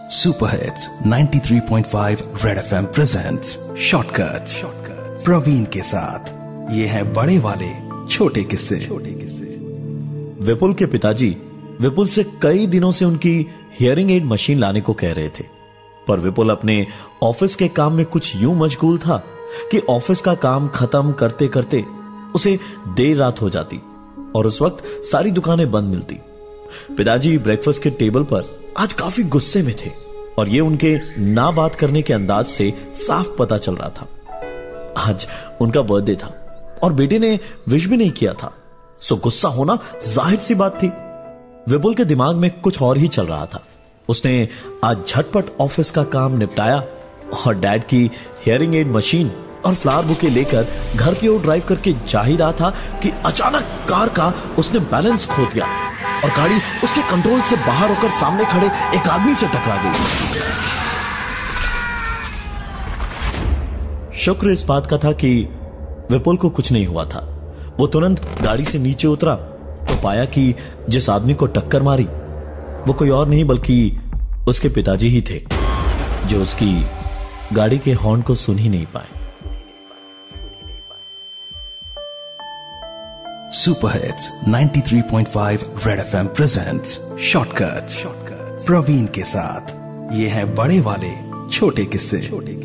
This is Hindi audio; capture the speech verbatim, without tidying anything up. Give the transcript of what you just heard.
Super hits ninety three point five red FM presents shortcuts shortcuts Praveen के साथ। ये है बड़े वाले छोटे किस्से छोटे किस्से विपुल के पिताजी विपुल से कई दिनों से उनकी हियरिंग एड मशीन लाने को कह रहे थे, पर विपुल अपने ऑफिस के काम में कुछ यूं मशगूल था कि ऑफिस का काम खत्म करते करते उसे देर रात हो जाती और उस वक्त सारी दुकानें बंद मिलती। पिताजी ब्रेकफास्ट के टेबल पर आज काफी गुस्से में थे और ये उनके ना बात करने के अंदाज से साफ पता चल रहा था। आज उनका बर्थडे था और बेटे ने विश भी नहीं किया था, सो गुस्सा होना जाहिर सी बात थी। विपुल के दिमाग में कुछ और ही चल रहा था। उसने आज झटपट ऑफिस का काम निपटाया और डैड की हियरिंग एड मशीन और फ्लावर बुके लेकर घर की ओर ड्राइव करके जा ही रहा था कि अचानक कार का उसने बैलेंस खो दिया और गाड़ी उसके कंट्रोल से बाहर होकर सामने खड़े एक आदमी से टकरा गई। शुक्र इस बात का था कि विपुल को कुछ नहीं हुआ था। वो तुरंत गाड़ी से नीचे उतरा तो पाया कि जिस आदमी को टक्कर मारी वो कोई और नहीं बल्कि उसके पिताजी ही थे, जो उसकी गाड़ी के हॉर्न को सुन ही नहीं पाए। Super hits ninety three point five red FM presents shortcuts shortcuts Praveen के साथ। ये है बड़े वाले छोटे किस्से छोटे